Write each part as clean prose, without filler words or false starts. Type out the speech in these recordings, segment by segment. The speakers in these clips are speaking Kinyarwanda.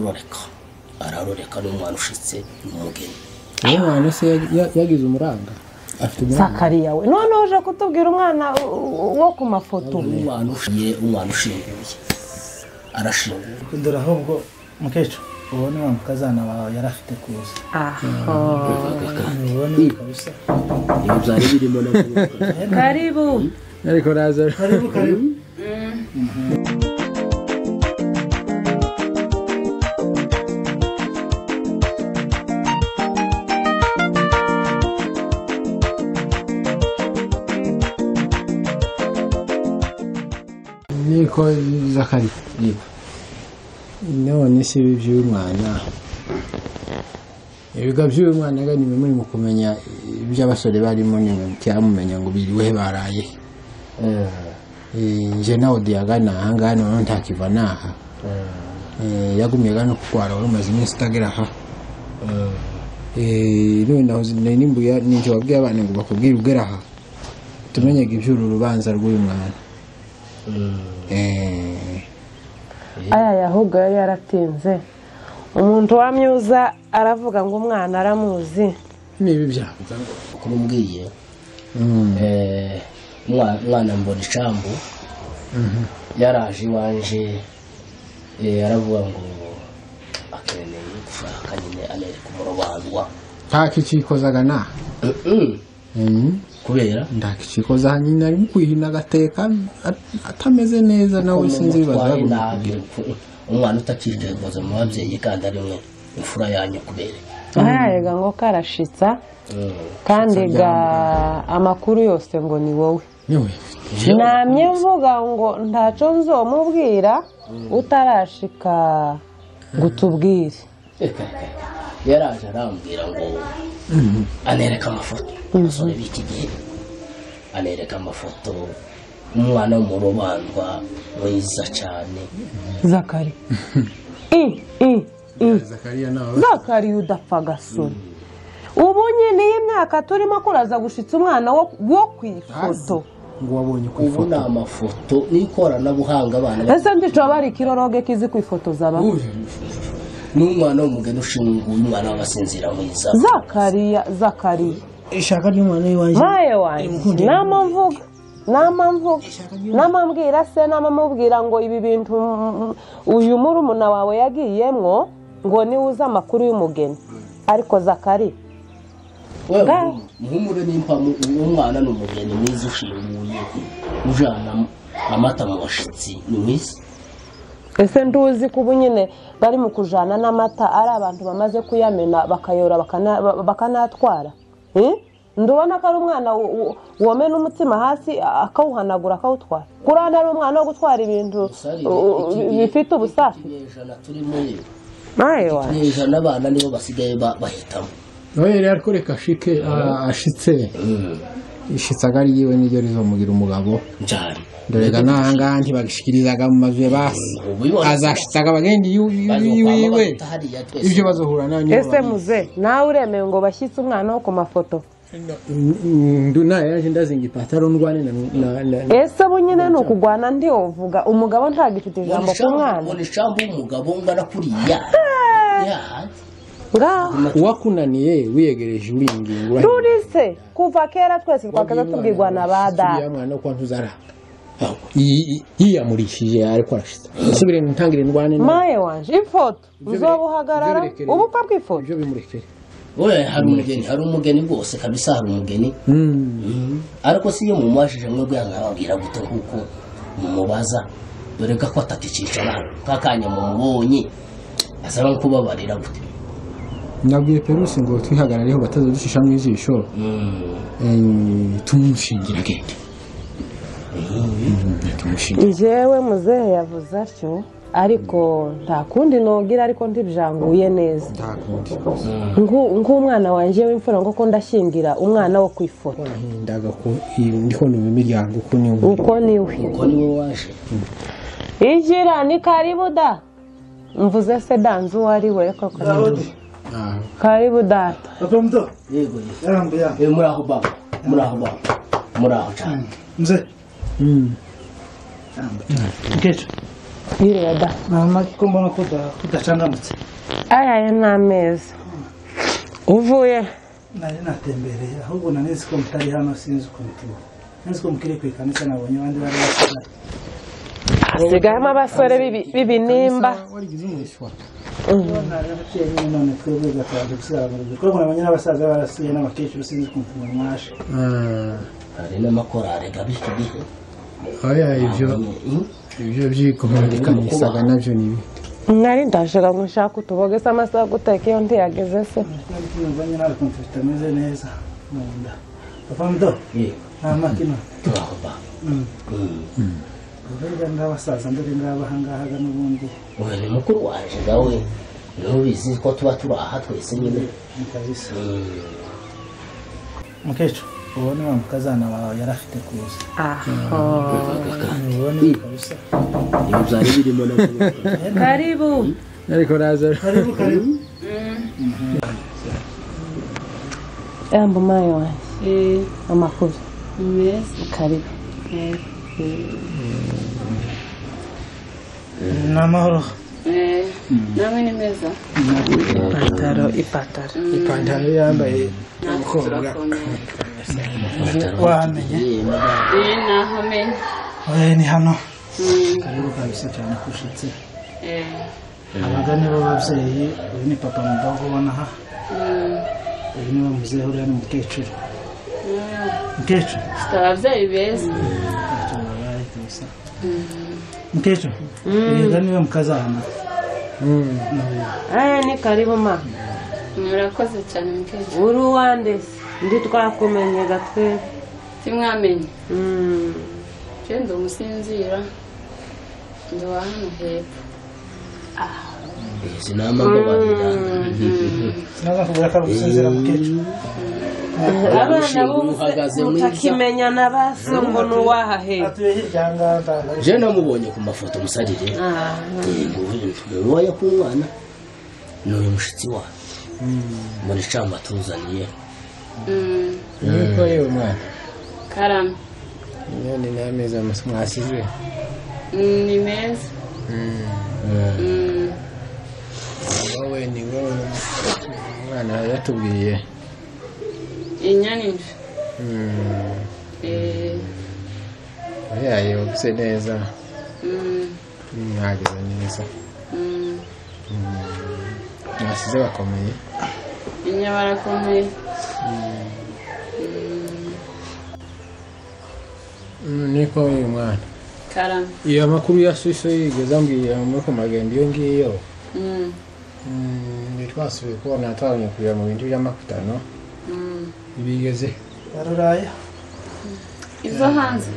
araroreka n'umwana ushitse n'umugeni umwana se yagize umuranga afite Zakariya we none uje kutubwira umwana wo ku mafoto umwana ushinguye arashinguye kundura ahubwo mukecu ubone wa mukazana wawe yarafite kuza ubone kabisa iyo byari birimo na karibu ariko raza karibu niko Zakari none se by'umwana ibiga by'umwana ga nimwe muri mu kumenya iby'abasore barimo nimwe cyamumenya ngo biriwe baraye nje nawo diagana hanga none ntakiva naha yagumye gano kukwara urumaze iminsi itagera ha none naho nimbuya ninje wabwiye abana ngo bakubwire ugera ha tumenyega iby'uru rubanza rw'uyu mwana aya yahuga yaratinze umuntu wamyuza aravuga ngo umwana aramuzi nibi byavuga kumubwiye mwana mbona icambu yaraje iwanje aravuga ngo akeneye gushaka nyine anereka umurobandwa ntakicikozaga na kubera ndakicikoza nyine ari kwihina gateka atameze neza nawe sinzi bibaza umwana utakirije ngoza mu babyeyi kandi ari mwe imfura yanyu kubere ayega ngo karashitsa kandi ga amakuru yose ngo ni wowe namye mvuga ngo ntaco nzomubwira utarashika gutubwire yaraje arambwira ngo anereka amafoto umusore b'iki gihe anereka amafoto umwana w'umurobandwa mwiza cyane Zakari Zakari udapfa gasoni ubu nyine y'imyaka turimo kuraza gushitsa umwana wo kwifoto ngo wabonye ku ubu na amafoto n'ikoranabuhanga abana ese ndico bari kiroroge kizi kwifotoza ba n'umwana w'umugeni ushinguye umwana w'abasinzira mwiza Zakariya ishaka ry'umwana w'iwanje maye wanje namambwira se namamubwira ngo ibi bintu uyu murumuna wawe yagiyemwo ngo ni uza amakuru y'umugeni ariko Zakari muhumure n'impamu umwana n'umugeni mwiza ushinguye ujana amata mu bashitsi ni mwiza ese nduzi kubu nyine bari mu kujana n'amata ari abantu bamaze kuyamena bakayora bakanatwara ndubona ko ari umwana womena umutima hasi akawuhanagura akawutwara kurana ari umwana wo gutwara ibintu bifite ubusafi ijana abana nibo basigaye bahitamo nawe rero ariko reka ashike ashitse ishitsaga ari yiwe n'iryo rizomugira umugabo njari dorega nahanga ntibagishikirizaga mu mazu ya basi azashitsaga abagendi yiwe ibyo bazohura nanyu ese muze nawe uremeye ngo bashyitse umwana wo ku mafoto nduna yaje ndazinga ipataro ndwane na ese bunyine no kugwana ndi uvuga umugabo ntagifite ijambo ku mwana ubona icambu umugabo ngana kuriya wakunaniye wiyegereje uringingo turise kuva kera twese twakaza tubwirwa na bada ya mwana kwa ntuzara yiyamurishije ariko arashitse subire ntangire ndwane maye wanje ifoto uzobuhagarara ubupfa bw'ifoto ibyo bimurekere oya hari umugeni bwose kabisa hari umugeni ariko si yo mumwashije mwe bwangababwira gute nkuko mumubaza dore ko ataticisha kakanya mumubonye asaba kubabarira gute nabwiye Perusi ngo twihagarareho batazadushisha mu ijisho tumushingira gende jewe muzehe yavuze atyo ariko nta kundi nogira ariko ndibyanguye neza nk'umwana wanje w'imfura ngo ko ndashingira umwana wo kwifoto ndaga ko ndiko no mu miryango uko niwe waje ijira ni karibu da mvuze se danzu wari we koko karibu data akomto yego yarambuya muraho baba muraho cyane mze Kecho Yireda. Mama ko mbona ko tudacangamutse. Aya n'ameza. Uvuye? Nari natembereye ahubwo naneze ko mutari hano sinzi ukuntu. Nzi ko mukiri ku ikanisa nabonye abandi bari bashaka. Hasigayemo abasore b'ibinimba. warigize umwishywa Nari naciye none twebwe gataje gusigara mu rugo. Ko nabonye n'abasaza barasiye n'abakecuru sinzi ukuntu mwashe. hari n'amakorari gabiki gihe oya ibyo byikomerekanisaga nabyo nibi Nari ndashaka gushaka utubogesa amasaha guteka iyo ntiyageze se. Nabonye nawe ukuntu bitameze neza mu nda. Papa mdo. Makino. turahaba Uburyo n'abasaza ndore ngabahangahaga n'ubundi. ubu ni mukuru waje gawe niho bizi ko tuba turaha twese nyine Kabisa. Mukecuru ubone wa mukazana wawe yarafite kuza. Ubone kabisa. ibi byari birimo na Karibu. ariko raza Karibu. Embo mayo wanje. Amakuru. Karibu. Namahoro. Namwe ni meza. ipantaro yambaye umukobwa Wamenye. Nahamenye. Oya ni hano. Karibu kabisa cyane kushitse. Abagani b'ababyeyi uyu ni papa mudogo ubona aha. Uyu ni muzehe uriya ni mukecuru. Mukecuru. Ababyeyi beza. Mukecuru. Uyu ni we mukazana. Aya ni karibu ma. Murakoze cyane mukecuru. Uri uwande ndi twakumenye gatwe. Timwamenye. Ndi umusinzira. Ndi wa hano hepfo. izi nama ngo babiranga Sinaza kubura ko gusinzira mukecuru. Abana bose mutakimenya nabaso ngo nuwahahe. Atuye hirya nganda. je namubonye ku mafoto musarire uwo yakumwana n'uyu mushitsi wa muri camba tuzaniye niko yewe mwana Karame. none n'ameza mwasize Ni meza. wowe ni wowe umwana yatubwiye Inyanije. yaye wabise neza mwageze neza mwasize bakomeye Inyabarakomeye. niko uyu mwana Karame. iyo amakuru ya Suisse yigeze ambwiye muri ku magendo iyo ngiyo ntitwasubiye kubona twabonye kujya mu bintu by'amakutano bigeze Baruraya. Izo hanze.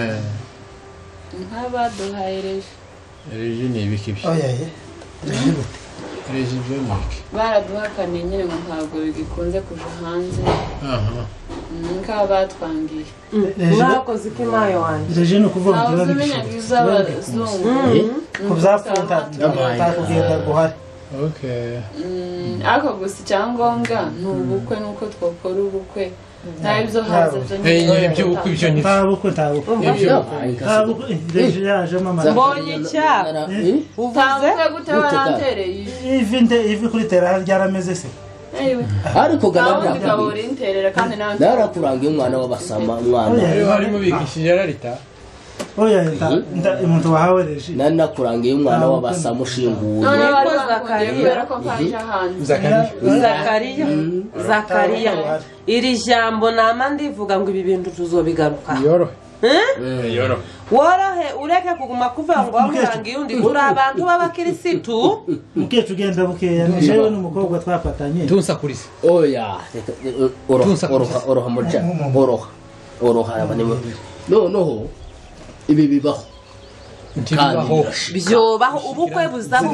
Nk'abaduhaye reji ni ibiki byo Oya ye. reji byo ni iki baraduhakaniye nyine ngo ntabwo bigikunze kuja hanze. Nk'aba batwangiye. Mwakoze iki mayo wanje. Reje no kuvuga ngo Ntabwo biba umenya iz'abazungu. ku byapfuta takugenda guhari. okay Ariko gusa icyangombwa ni ubukwe nuko twakora ubukwe. Nta ibyo hanze byo nyine. iby'ubukwe ibyo ni Ntabukwe. Ntabukwe reje yaje mama. Mbonye cyaka. Uvuze Ntabwo gute warantereye. Ivi kuri tera ryarameze se. ariko Ntabwo ganabya bikabura interera kandi nawe. narakurangiye umwana w'abasama umwana harimo bikishije ararita Oya umuntu wahawe reje. nanakurangiye umwana w'abasama ushinguye None bari Niko bakundira ko mpaje hanze. Zakariya iri jambo nama ndivuga ngo ibi bintu tuzobigaruka yoro worohe ureke kuguma kuvuga ngo wamurangiye undi uri abantu b'abakirisitu Mukecuru ugenda bukeya nishewe n'umukobwa twafatanye. tunsakurisa oya oroha muja oroha abanimo noneho ibi bibaho ntibibaho byobaho ubukwe buzamo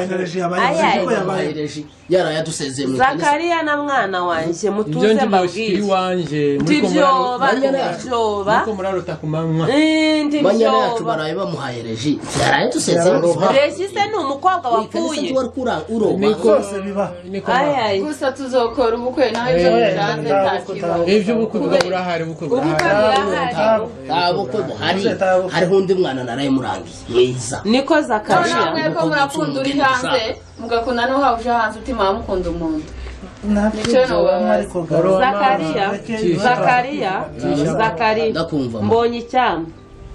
yarayadusezeye mu Zakariya na mwana wanje mutuze ibyo mbabwire wanje ntibyoba muko murarota kumanywa manyana yacu baraye bamuhaye reji yarayadusezeye Reji se ni umukobwa wapfuye Zose biba. Gusa tuzokora ubukwe nawe ibyo biranze ntakibaho. ibyo ubukwe burahari ubukwe ubukwe burahari burahari nta bukwe buhari hariho undi mwana naraye murangiye mwiza niko Zakariya none ko murakunda uri hanze mugakunda no hawuje hanze utima mukunda umuntu Zakariya mbonye icyama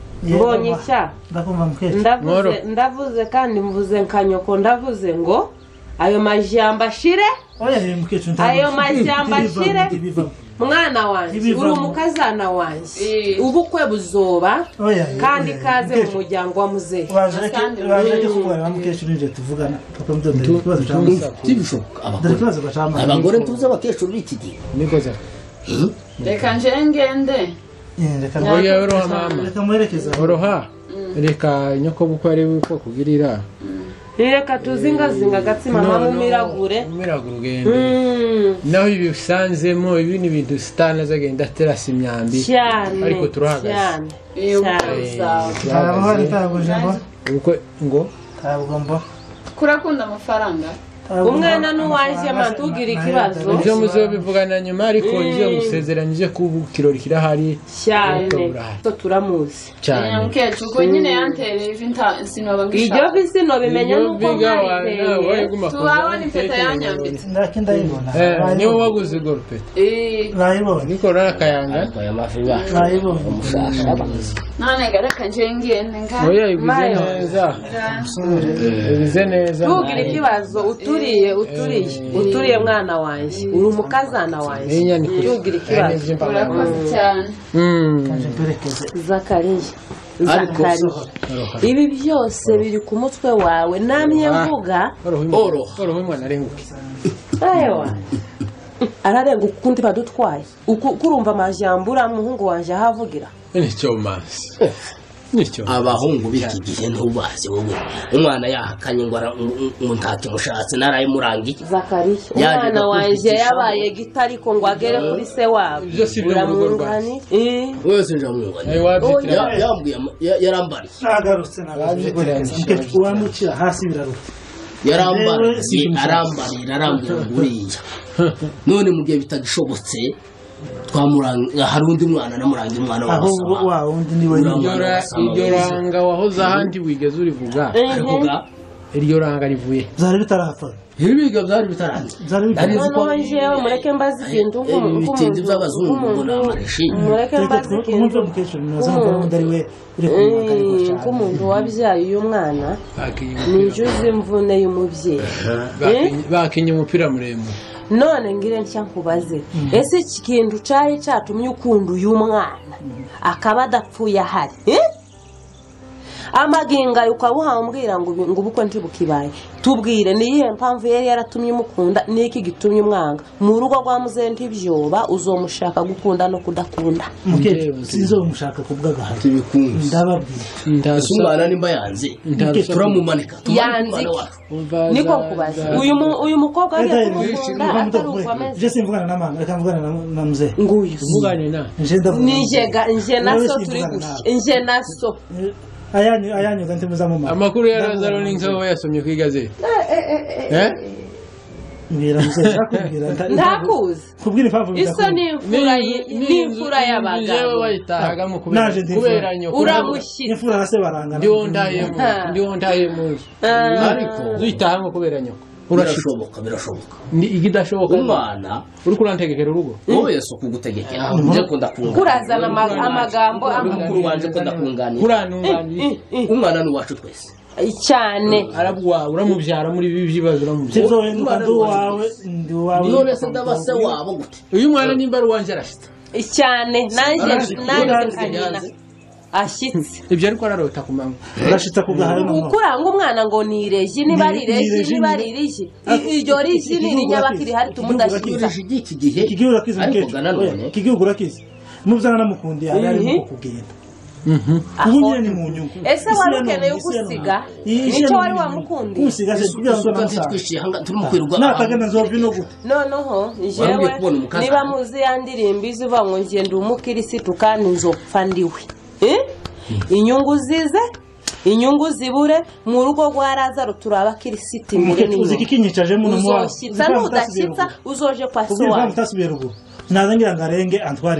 ndavuze kandi mvuze nkanyoko ndavuze ngo ayo majambo ashire mwana wanjye uri umukazana wanjye ubukwe buzoba kandi kaze mu muryango wa muzehe abagore tuzi abakecuru b'iki gihe reka ngende oroha reka nyoko bukwe ari uko kugirira reka tuzingazinga agatsima mama umiragure naho ibi bisanzemo ibi ni ibintu sitana zagenda terasa imyambi ariko turahagaze ngo kurakunda amafaranga umwana n'uwaje matugira ikibazo ibyo muzobivugana nyuma ariko ibyo musezeranyije ko kirori kirahari cyane turamuzi cyane mukecuru ko nyine yantereye sinaba ngishaka ibyo bisino bimenye nuko tubabona impeta yanyambitse ndakindayibona niyo waguze golpe nayibona niko rakayanga aya mafi bacu umushasha none garaka ngende nga oya igize neza tugira ikibazo uturiye mwana wanjye uri umukazana wanjye tugira ikibazo urakoze cyane Zakariya ibi byose biri ku mutwe wawe namye mvuga oroho umwana arenguke ararenga ukundi badutwaye kurumva amajambo uriya muhungu wanjye ahavugira nicyo mazi abahungu b'iki gihe ntubazi wowe umwana yahakanye ngo ntakimushatse naraye murangiye Zakariya umwana wanjye yabaye gito ariko ngo agere kuri se wabo uramwungani wese njamwungani yambwiye yarambariye nagarutse uwamukira hasi biraruta arambariye buriya none mu gihe bitagishobotse twamuranga hari undi mwana namuranga umwana wa undi niwe iryo ranga wahoze ahandi wigeze urivuga iryo ranga rivuye zari bitarapfa ibiga byari bitaranze noneho mureke mbazi ikintu ibitindi by'abazungu ngo namareshi mureke mbazi ikintu nk'umuntu wabyaye uyu mwana ninjuze imvune y'umubyeyi bakinye umupira muremure none ngire nshya nkubaze ese iki kintu cyari cyatumye ukunda uyu mwana akaba adapfuye ahari amaginga ukaba umbwira ngo ubukwe ntibukibaye tubwire niyihe mpamvu yari yaratumye umukunda niki gitumye umwanga mu rugo rwa muzehe ntibyoba uzomushaka gukunda no kudakunda sinzomushaka kubw'agahati bikunze ndababwira umwana nimba yanze turamumanika yanze niko kubaza uyu mukobwa ari kumukunda atari ukwameze je simvugana na mama reka mvugana na muzehe nguyu mvugane na nje naso turi gushye nje naso ayanyu kandi muzamuma amakuru ya Lazaro n'inzo yasomye ku igazeti mbira muzehe akubwira ndakuzi kubwira impamvu iso n'imfura y'abagabo wayitahaga mu kubera nyoko uramushyitse imfura na se barangana ndiho ndaye mu ariko zuyitaha mu kubera nyoko birashoboka ni igidashoboka umwana uri kurantegekera urugo wowe yeso kugutegekera nje ko ndakungana kurazana amagambo amakuru wanje ko ndakunganira kuranunganira umwana n'uwacu twese cyane arabwa uramubyara muri ibi bibazo uramubyara kizohenuka ndi wawe niyo bese ndabase wabo gute uyu mwana nimba ari wanje arashita cyane nanjye kanyina ashyitse ibyo ariko ararota kumanywa urashitsa kugahara ukuranga umwana ngo ni ireji niba ari ireji niba ari iriji iryo riji ni irinyabakiri hari tumudashyiza iki gihe igihugu urakize mukecuru igihugu urakize n'ubuzana namukundi arimo kugenda ubu nyine ni mu nyungu ese wari ukeneye gusiga nicyo wari wamukundi gusiga se kugira ngo twishije turimo kwirwa nakagana nzova no gute noneho jewe niba muzi yandirimba izuva ngo ngende umukirisitu kandi nzopfa ndiwe inyungu zize inyungu zibure mu rugo rwa Lazaro turaba kirisiti mbere ni uzi kikinyicaje mu uzoshyitsa n'udashyitsa uzoje kwa so wawe nazangira ngarenge antwariri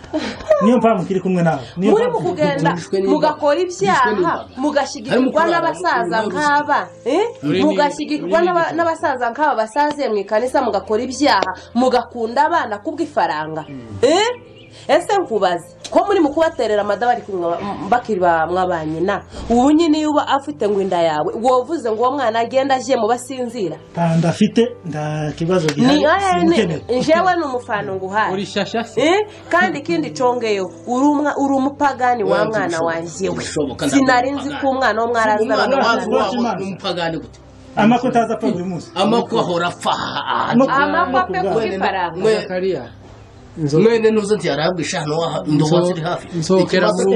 niyo mpamvu kiri kumwe nawe muri mu kugenda mugakora ibyaha mugashigikirwa n'abasaza nk'aba mugashigikirwa n'abasaza nk'aba basaziye mu ikanisa mugakora ibyaha mugakunda abana kubw'ifaranga ese nkubaze ko muri mu kubaterera amadabari bakiri mwabanye na ubu nyine yuba afite ngo inda yawe wovuze ngo uwo mwana agenda aje mu basinzira ndafite nda kibazo gihari jewe n'umufano nguhaye uri shasha kandi ikindi congeyo uri umupagani wa mwana wanje we sinarinzi ko umwana wo mwarazana n'umupagani gute amako taza pa buri munsi amako ahora apfa amako pe kufaranga Zakariya mwene nuzo ntiyarabwa ishano ndobo ziri hafi nsokera mu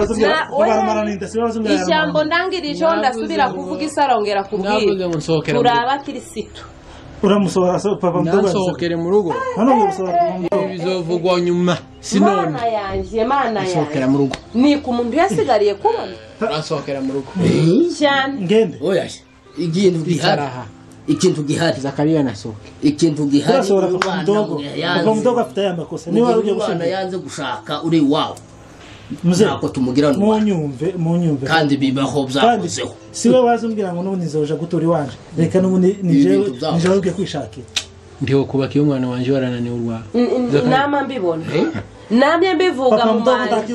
ijambo ndangirije ndasubira kuvuga isarongera kubwira turaba kirisitu uramusohora so papa mdogo nsokere mu rugo hano musohora bizovugwa nyuma sinone mana nsokera mu rugo ni ku muntu yasigariye kubona nsokera mu rugo cyane ngende oya ikintu gihari Zakariya nasoke ikintu gihari papa mdogo afite aya makosa ni wari ugiye gushaka yanze gushaka uri wawe muze nako tumugira munyumve kandi bibaho byakozeho siwe wazumbwira ngo n'ubundi nzoja gutura iwanje reka n'ubundi nije ugiye kwishakira ndiho kubaka iyo mwana wanje warananiwe urwa nama mbibona namye mbivuga mu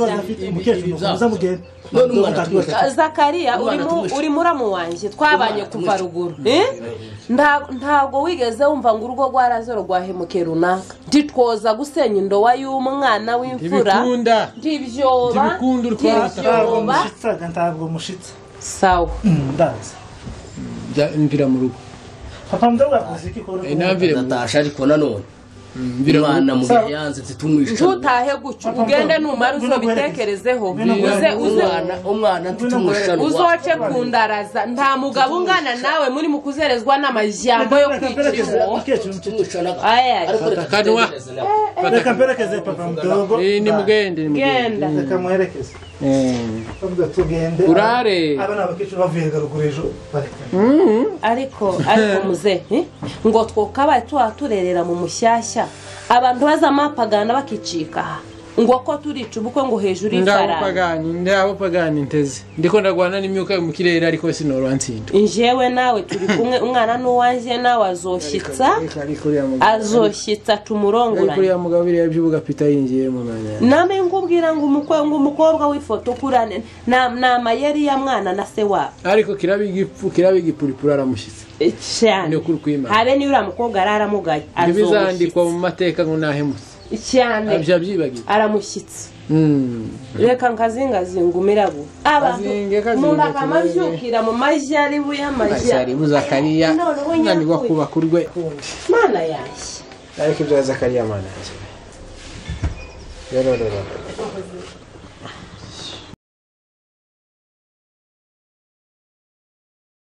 Zakariya uri muramu wanje twabanye kuva ruguru ntago wigeze wumva ngo urugo rwarazoro rwahemukera runaka nditwoza gusenya indowa y'umwana w'imfura ndivyoba ntabwo mushitsa sawa ndaza mvira mu rugo papa mdogo akuziki ko ndatasha ariko nanone Mwana mugihe yanze titumwisha ntutahe gucyo ugende numara uzobitekerezeho umwana titumwisha uzoce kundaraza nta mugabo ungana nawe muri mukuzerezwa n'amajambo yo kwicirwa reka mperekeze papa mdogo ni mugende reka muherekeze tugende urare abana bakiciro bavuye garugurejo ariko muze ngo twokabaye turerera mu mushyashya abantu bazamapagana bakicika ngo ko turica ubukwe ngo hejuru y'ifara ndabo pagani nteze ndiko ndagwana n'imyuka yo mu kirere ariko sinorwantsindo injewe nawe turi kumwe umwana n'uwanje nawe azoshitsa tumurongora kuri ya mugabire yabyubuga pita yingiye mu mwanya name ngubwira ngo umukobwa w'ifoto kurane na mayeri ya mwana na se wa ariko kirabigipuripura aramushitsa cyane habe ni ura mukobwa aramugaye bizandikwa mu mateka ngo nahemutse cyane abyibagiye aramushyitsa reka nkazingazinga umirabu abantu umuntu akamabyukira mu majyaribu y'amajyaribu Zakariya nganirwa kubaka urwe mana yanjye ariko ibya Zakariya mana yanjye